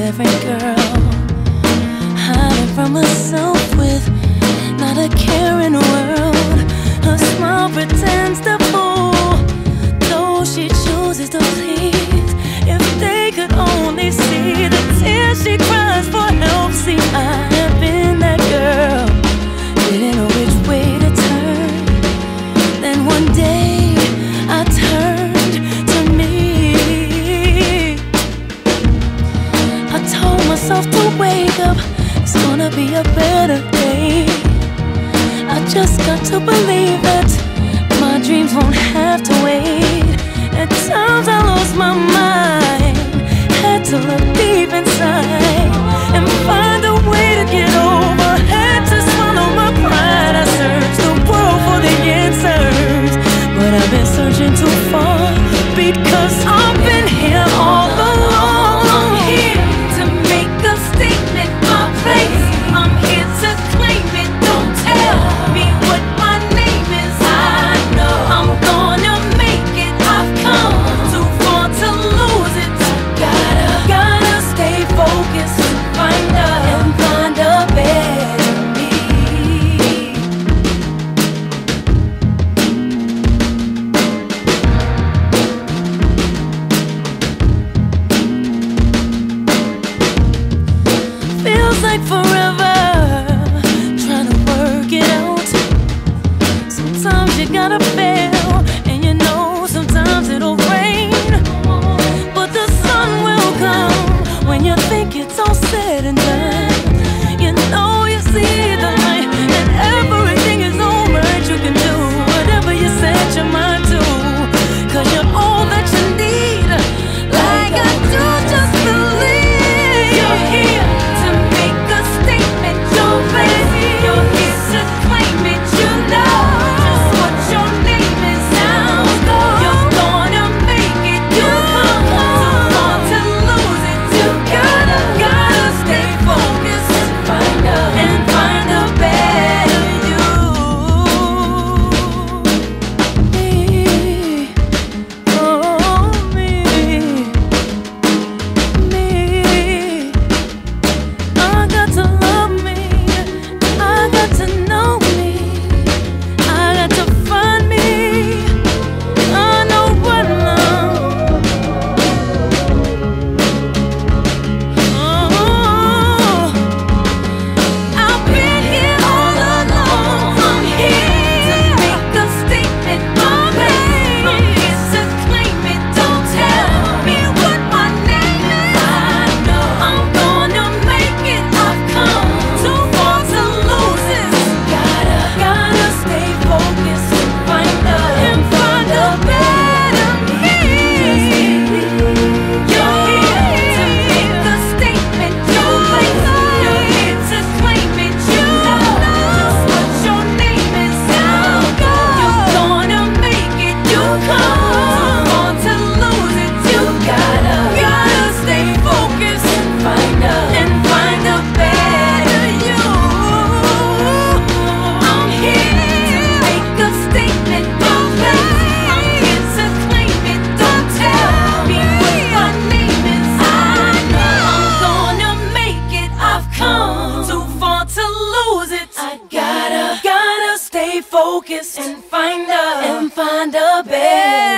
different girl, hiding from herself with not a care in the world. Her smile pretends to fool, though she chooses to please. If they could only see the tears she cries for help. See, I have been that girl, didn't know which way to turn. Then one day I turned to me. I told myself to wake up, it's gonna be a better day. I just got to believe that my dreams won't have to wait. At times I lost my mind, had to look deep inside and find a way to get over. Had to swallow my pride. I searched the world for the answers, but I've been searching too far, because I've been here all along. I'm here to make a statement, my place. I'm here to claim it. Don't tell me what my name is. I know I'm gonna make it. I've come too far to lose it. Gotta stay focused, find a better me. Feels like forever trying to work it out. Sometimes you gotta fail, and you know sometimes it'll rain, but the sun will come when you think it's all said and done. You know you see the light, and everything is alright. You can do whatever you set your mind to, 'cause you're all that you need. Like I do, just believe. You're here to make a statement, your place. You're here to claim it, you know just what your name is now. You're gonna make it, you come too far to lose it. You gotta stay focused and find a better you. Me, oh me. I got to love me, I got to know me, I got to find me. I know what love. Oh, I've been here all along. I'm here to make a statement, my babe. I'm here to claim it. Don't tell me what my name is. I know I'm gonna make it. I've come too far to lose it. Gotta stay focused and find a better me. You're here to make a statement, your place. You're here to claim it, you know just what your name is now. You're gonna make it, you come too far to lose it. You gotta stay focused and find a better you. I'm here to make a statement, your place. I'm here to claim it. Don't tell me what my name is. I know I'm gonna make it. I've come too far to lose it. I gotta stay focused and find a better